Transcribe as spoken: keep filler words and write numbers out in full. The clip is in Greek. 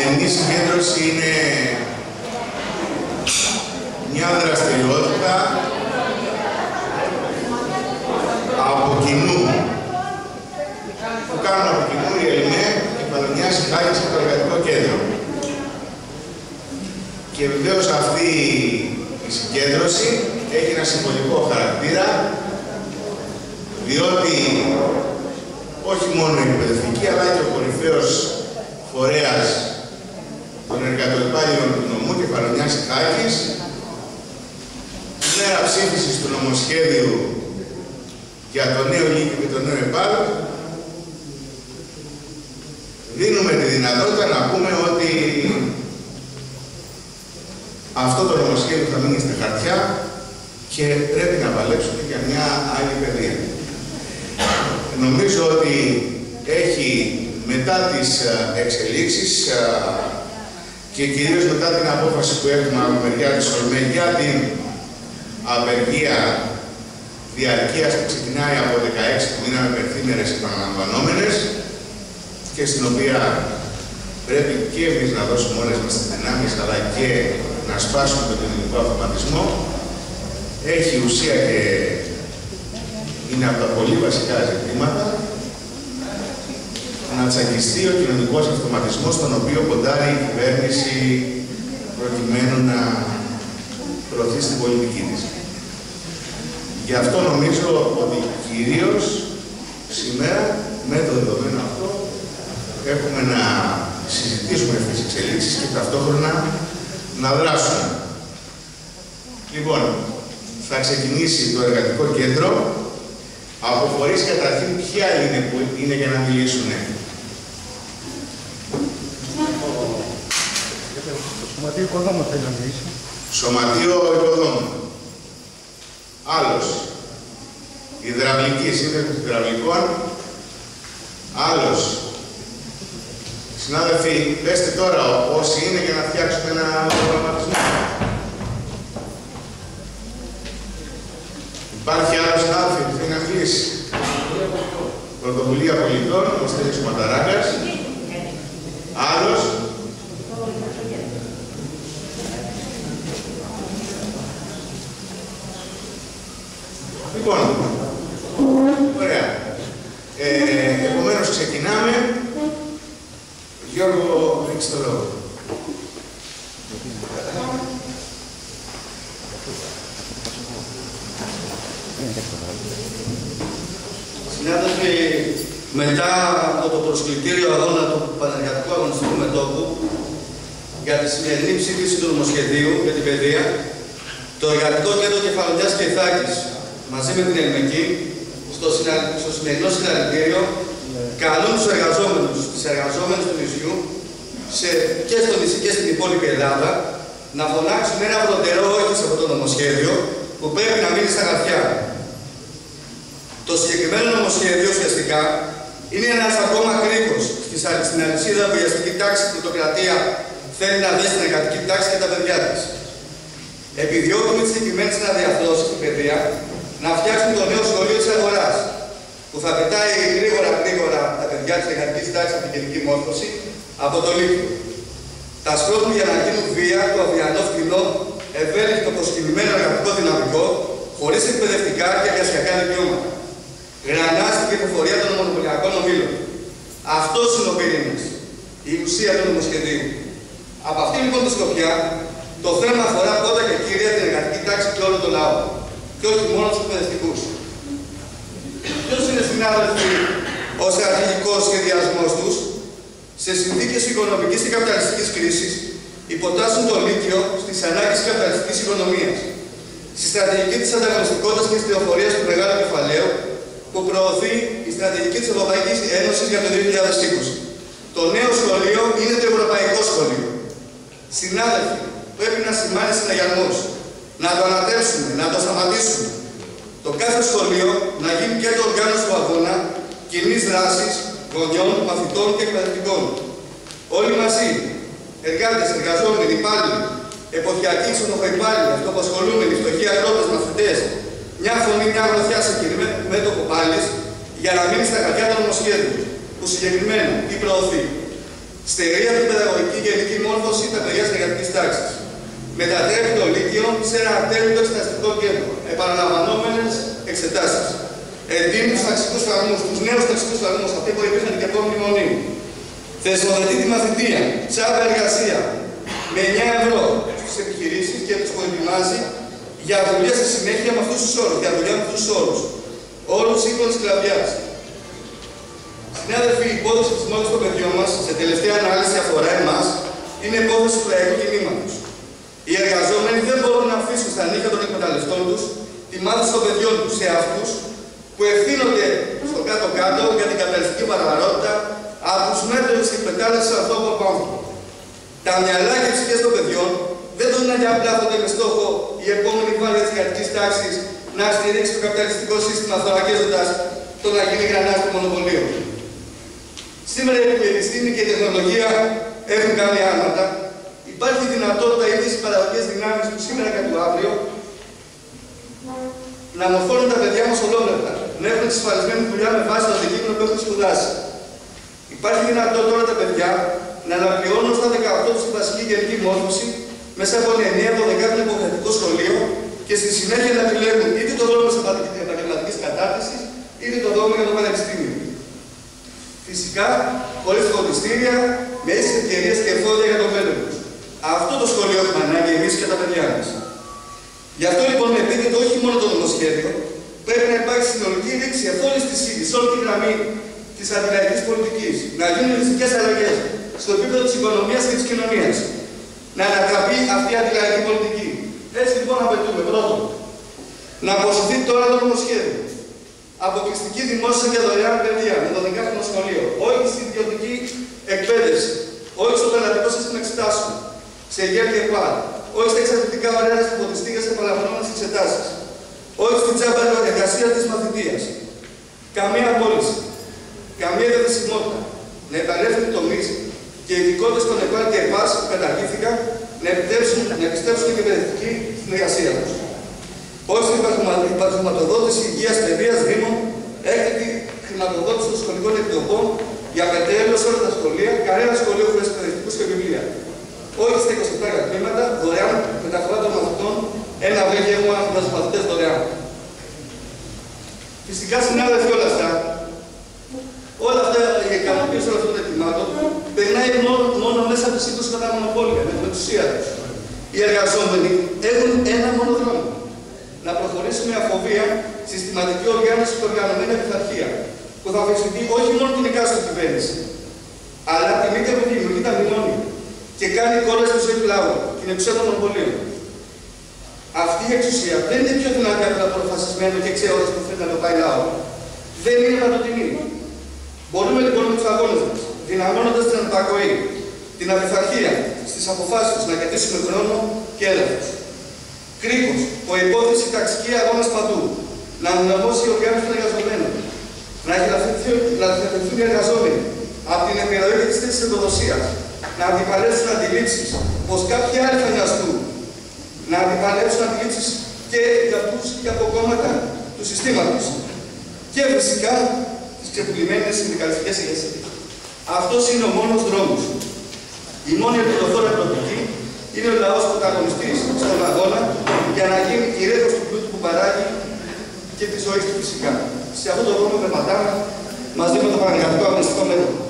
σημερινή συγκέντρωση είναι μια δραστηριότητα από κοινού, που κάνουν από κοινού η ΕΛΜΕ, η Πανωνιά Σιχάκης και το Εργατικό Κέντρο. Και βεβαίως αυτή η συγκέντρωση έχει ένα συμβολικό χαρακτήρα, διότι όχι μόνο η εκπαιδευτική, αλλά και ο κορυφαίος φορέας των εργατοϋπάλληλων του νομού και Πανωνιάς Σιχάκης, την μέρα ψήφισης του νομοσχέδιου για το νέο Λύκειο και το νέο ΕΠΑΛ, δίνουμε τη δυνατότητα να πούμε ότι αυτό το νομοσχέδιο θα μείνει στα χαρτιά και πρέπει να παλέψουμε για μια άλλη παιδεία. Νομίζω ότι έχει μετά τις εξελίξεις και κυρίως μετά την απόφαση που έχουμε από μεριά της ΟΛΜΕ για την απεργία διαρκείας που ξεκινάει από δεκαέξι που μείναμε πενθήμερες επαναλαμβανόμενες και στην οποία πρέπει και εμείς να δώσουμε όλες μας τις δυνάμεις αλλά και να σπάσουμε τον κοινωνικό αυτοματισμό, έχει ουσία και είναι από τα πολύ βασικά ζητήματα να τσακιστεί ο κοινωνικός αυτοματισμός στον οποίο ποντάρει η κυβέρνηση προκειμένου να προωθεί στην πολιτική της. Γι' αυτό νομίζω ότι κυρίως σήμερα με το δεδομένο αυτό έχουμε να συζητήσουμε αυτές τις εξελίξεις και ταυτόχρονα να δράσουμε. Λοιπόν, θα ξεκινήσει το Εργατικό Κέντρο. Από φορείς καταρχήν ποια είναι που είναι για να μιλήσουν. Σωματείο Οικοδόμων θέλει να μιλήσει. Σωματείο Οικοδόμων. Άλλος. Υδραυλική, σύνδεσμος υδραυλικών. Άλλος. Συνάδελφοι, πέστε τώρα όσοι είναι για να φτιάξουμε ένα προγραμματισμό. Υπάρχει άλλος συνάδελφοι που θέλει να μιλήσει. Πρωτοβουλία Πολιτών, ο Στέλιος Ματαράκας. Άλλος. Λοιπόν, ωραία. Ε, επομένως ξεκινάμε. Γιώργο, έχεις το λόγο. Συνάδελφοι, μετά από το προσκλητήριο αγώνα του Πανεργατικού Αγωνιστικού Μετώπου για τη σημερινή ψήφιση του νομοσχεδίου για την παιδεία, το Εργατικό Κέντρο Κεφαλονιάς και Ιθάκης μαζί με την ΕΛΜΕΚΗ στο, συνα... στο σημερινό συλλαλητήριο καλούν τους εργαζόμενους, τις εργαζόμενες του νησιού σε... και στο νησί και στην υπόλοιπη Ελλάδα να φωνάξουν ένα προτεραιό όχι σε αυτό το νομοσχέδιο που πρέπει να μείνει στα χαρτιά. Το συγκεκριμένο νομοσχέδιο ουσιαστικά είναι ένας ακόμα κρίκος στην αλυσίδα που η αστική τάξη και η πλουτοκρατία θέλει να δει στην εργατική τάξη και τα παιδιά της. Επιδιώκουμε τις συγκεκριμένες αναδιαρθρώσεις στην παιδεία να φτιάξουμε το νέο σχολείο της αγοράς, που θα πετάει γρήγορα γρήγορα τα παιδιά της εργατικής τάξης από την γενική μόρφωση από το Λύκειο. Τα σκρόπια για να γίνουν βία, το αυριανό φθηνό, ευέλικτο προσκυνημένο εργατικό δυναμικό, χωρίς εκπαιδευτικά και εργασιακά δικαιώματα. Γρανά στην κυκλοφορία των μονοπωλιακών ομίλων. Αυτός είναι ο πυρήνας, η ουσία του νομοσχεδίου. Από αυτή λοιπόν τη σκοπιά, το θέμα αφορά πρώτα και κύρια την εργατική τάξη και όλο τον λαό, και όχι μόνο τους εκπαιδευτικούς. Ποιος είναι, συνάδελφοι, ο στρατηγικός σχεδιασμός τους, σε συνθήκες οικονομικής και καπιταλιστικής κρίσης, υποτάσσουν το Λύκειο στις ανάγκες της καπιταλιστικής οικονομίας, στη στρατηγική της ανταγωνιστικότητας και της πληροφορίας του μεγάλου κεφαλαίου, που προωθεί η στρατηγική της Ευρωπαϊκής Ένωσης για το δύο χιλιάδες είκοσι. Το νέο σχολείο είναι το Ευρωπαϊκό Σχολείο. Συνάδελφοι, πρέπει να σημάνει συναγερμός, να το ανατρέψουμε, να το σταματήσουμε. Το κάθε σχολείο να γίνει και το οργάνωση του αγώνα κοινής δράσης, γονιών, μαθητών και εκπαιδευτικών. Όλοι μαζί, εργάτες, εργαζόμενοι, υπάλληλοι, εποχιακοί ξενοχοϊπάλληλοι, αυτοαπασχολούμενοι, φτωχοί αγρότες, μαθητές, μια φωνή, μια γροθιά σε μέτωπο πάλης για να μείνει στα χαρτιά το νομοσχέδιο, που συγκεκριμένα τι προωθεί. Στερεί από την παιδαγωγική τάξεις. Μετατρέπει το Λύκειο σε ένα ατέλειο εξεταστικό κέντρο. Επαναλαμβανόμενες εξετάσεις. Εντείνει τους ταξικούς φραγμούς, τους νέους ταξικούς φραγμούς, αυτοί που υπήρχαν και επόμενη μνημονίου. Θεσμοθετεί τη μαθητεία, τσάπα εργασία, με εννιά ευρώ στις επιχειρήσεις και τους προετοιμάζει για δουλειά στη συνέχεια με αυτούς τους όρους. Για δουλειά με αυτούς τους όρους. Όρους σύγχρονης σκλαβιάς. Συνάδελφοι, η υπόθεση της μόλις των παιδιών μας, σε τελευταία ανάλυση αφορά εμάς, είναι υπόθεση του λαϊκού κινήματος. Οι εργαζόμενοι δεν μπορούν να αφήσουν στα νύχια των εκμεταλλευτών τους τη μάθηση των παιδιών τους σε αυτούς που ευθύνονται στο κάτω-κάτω για την καπιταλιστική βαρβαρότητα από τους μέτρους της εκμετάλλευσης ανθρώπων από άνθρωπο. Τα μυαλά και οι ψυχές των παιδιών δεν μπορούν να διαπλάθονται με στόχο η επόμενη βάρια της κρατικής τάξης να στηρίξει το καπιταλιστικό σύστημα θωρακίζοντας το να γίνει γρανάζι του μονοπωλίου. Σήμερα η επιστήμη και η τεχνολογία έχουν κάνει άλματα. Υπάρχει δυνατότητα οι ίδιες παραγωγικές δυνάμεις που σήμερα και του αύριο να μορφώνουν τα παιδιά μας ολόκληρα, να έχουν εξασφαλισμένη δουλειά με βάση το αντικείμενο που έχουν σπουδάσει. Υπάρχει δυνατότητα τώρα τα παιδιά να αναπληρώνουν στα δεκαοκτώ τους τη βασική γενική μόρφωση μέσα από ένα εννέα δωδεκάμηνο υποχρεωτικό σχολείο και στη συνέχεια να επιλέγουν είτε το δρόμο της επαγγελματικής κατάρτισης είτε το δρόμο για το πανεπιστήμιο. Φυσικά, χωρίς φροντιστήρια, με ίσες ευκαιρίες και εφόδια για το μέλλον τους. Αυτό το σχολείο έχουμε ανάγκη εμείς και τα παιδιά μας. Γι' αυτό λοιπόν με επίκεντρο όχι μόνο το νομοσχέδιο, πρέπει να υπάρξει συνολική ρήξη εφ' όλης της ύλης, σε όλη τη γραμμή της αντιλαϊκής πολιτικής. Να γίνουν ριζικές αλλαγές στο επίπεδο της οικονομίας και της κοινωνίας. Να ανατραπεί αυτή η αντιλαϊκή πολιτική. Έτσι λοιπόν απαιτούμε πρώτον, να αποσυρθεί τώρα το νομοσχέδιο. Αποκλειστική δημόσια και δωρεάν παιδεία με δωδεκάχρονο σχολείο. Όχι στην ιδιωτική εκπαίδευση. Όχι στο πελατικό σύστημα εξετάσεων. Σε ΓΕΠ και ΠΑΡ. Όχι στα εξαρτητικά ωραία της φωτιστήρια επαναλαμβανόμενες εξετάσεις. Όχι στην τσάμπα εργασία της μαθητείας. Καμία απόλυση. Καμία διαδεσιμότητα. Να επανέλθουν οι τομείς και οι ειδικότητες των ΕΠΑ και ΕΠΑΣ που καταργήθηκαν να επιτρέψουν να επιστρέψουν την εκπαιδευτική συνεργασία τους. Όχι στην χρηματοδότηση υγείας, παιδείας, δήμων, έκτακτη χρηματοδότηση των σχολικών επιτροπών για πετρέλαιο σε όλα τα σχολεία, κανένα σχολείο χωρίς εκπαιδευτικούς και βιβλία. Όχι στα είκοσι επτά καταστήματα, δωρεάν μεταφορά των μαθητών, ένα βρέχευμα για τους μαθητές δωρεάν. Φυσικά, συνάδελφοι, όλα αυτά, όλα αυτά η ικανοποίηση όλων αυτών των αιτημάτων περνάει μόνο, μόνο μέσα από τη σύγκρουση με τα μονοπόλια, με την εξουσία τους. Οι εργαζόμενοι έχουν ένα μόνο δρόμο. Να προχωρήσουμε με αφοβία συστηματική οργάνωση και οργανωμένη πειθαρχία, που θα αμφισβητεί όχι μόνο την εκάστοτε κυβέρνηση, αλλά την ίδια που δημιουργεί τα μνημόνια και κάνει κόλλα στη ζωή του λαού, την εξουσία των μονοπωλίων. Αυτή η εξουσία δεν είναι πιο δυνατή από το αποφασισμένο και ξέροντα που θέλει να το πάει λαό. Δεν είναι παντοτινή. Μπορούμε λοιπόν με τους αγώνες μας, δυναμώνοντας την ανυπακοή, την απειθαρχία στις αποφάσεις να κερδίσουμε χρόνο και έδαφος. Κρίκος, προϋπόθεση ταξική αγώνας παντού. Να αναμώσει η οργάνωση των εργαζομένων. Να χειραφετηθούν οι εργαζόμενοι από την επιρροή της θέσης εργοδοσίας. Να αντιπαλέψουν αντιλήψεις πως κάποιοι άλλοι θα νοιαστούν. Να αντιπαλέψουν αντιλήψεις και για αυτούς και από κόμματα του συστήματος. Και φυσικά τις ξεπουλημένες συνδικαλιστικές ηγεσίες. Αυτός είναι ο μόνος δρόμος. Η μόνη ελπιδοφόρα προοπτική είναι ο λαός πρωταγωνιστής στον αγώνα για να γίνει κυρίαρχος του πλούτου που παράγει και τη ζωή του φυσικά. Σε αυτόν τον δρόμο περπατάμε μαζί με το Παναγιώτικο Αγωνιστικό Μέτωπο.